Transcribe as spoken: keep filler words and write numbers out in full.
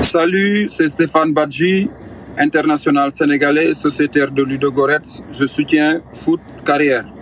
Salut, c'est Stéphane Badji, international sénégalais, sociétaire de Ludo Goretz. Je soutiens Foot Carrière.